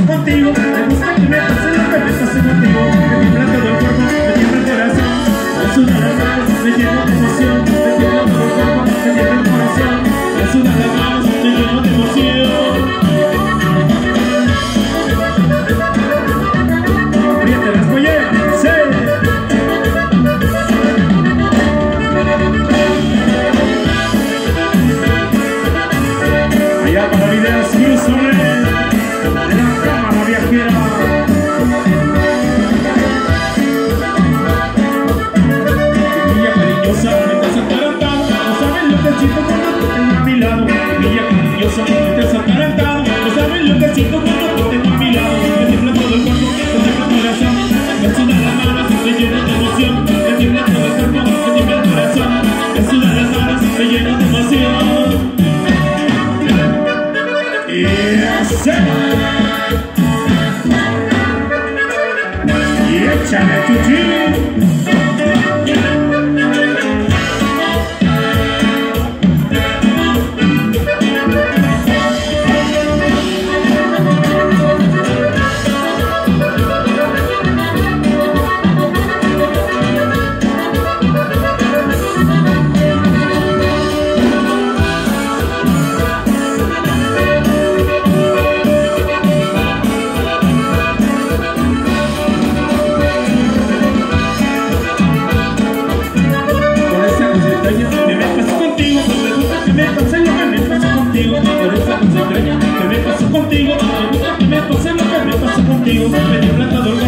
paso contigo, me gusta que me pase lo que me pase contigo. Me tiembla todo el cuerpo, me tiembla el corazón, me sudan las manos, me lleno de emoción. Me tiembla todo el cuerpo, me tiembla el corazón, me sudan las manos, me lleno de emoción. Apriete las polleras, sí. Allá para videos Houston, de la cámara viajera. Chiquilla cariñosa, me estás atarantado, no sabes lo que siento cuando te tengo a mi lado. Chiquilla cariñosa, me estás atarantado, no sabes lo que siento cuando te tengo a mi lado. Me tiembla todo el cuerpo, me tiembla el corazón, me sudan las manos, me lleno de emoción. Me tiembla todo el cuerpo, me tiembla el corazón, me sudan las manos, me lleno de emoción. Y échale tu tiro. Por esa cosa extraña que me pasó contigo, me gusta que me pase lo que me pasó contigo. Me tiembla todo el